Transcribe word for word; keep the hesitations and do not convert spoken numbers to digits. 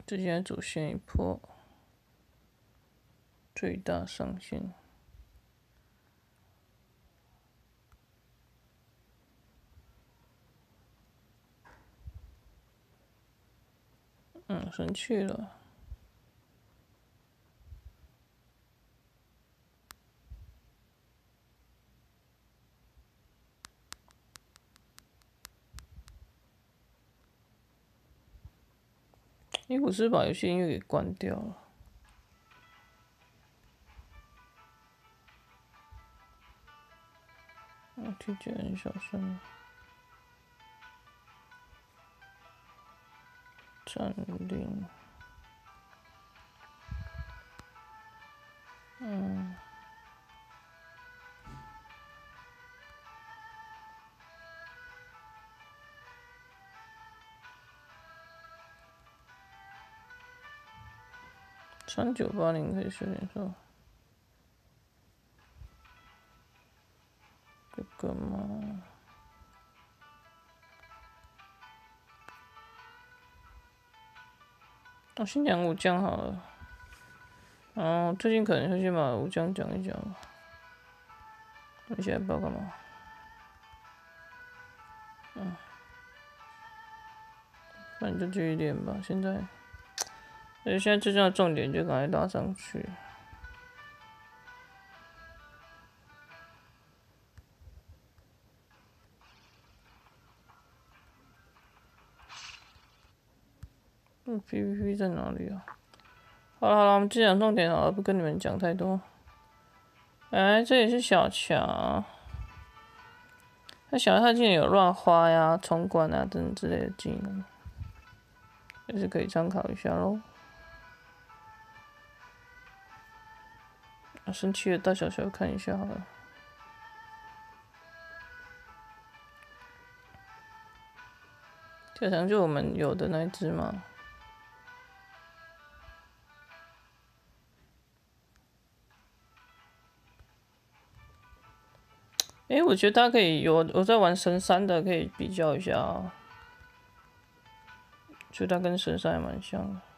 直接主线一波，最大上限。嗯，生气了。因为我是把游戏音乐给关掉了。啊，听起来很小声。占领。嗯。三九八零可以修点说。这个嘛。我先讲武将好了。哦，最近可能就先把武将讲一讲吧。你现在不知道干嘛？嗯。那你就继续练吧，现在。所以现在最重要的重点就赶快拉上去。嗯 ，P V P 在哪里啊？好了好了，我们就讲重点好了，不跟你们讲太多。哎，这里是小强。那小强他竟然有乱花呀、冲冠啊等等之类的技能，也是可以参考一下喽。啊，生气的大小小看一下好了。小强就我们有的那一只嘛。哎、欸，我觉得大家可以有我在玩神山的，可以比较一下啊。觉得它跟神山还蛮像的。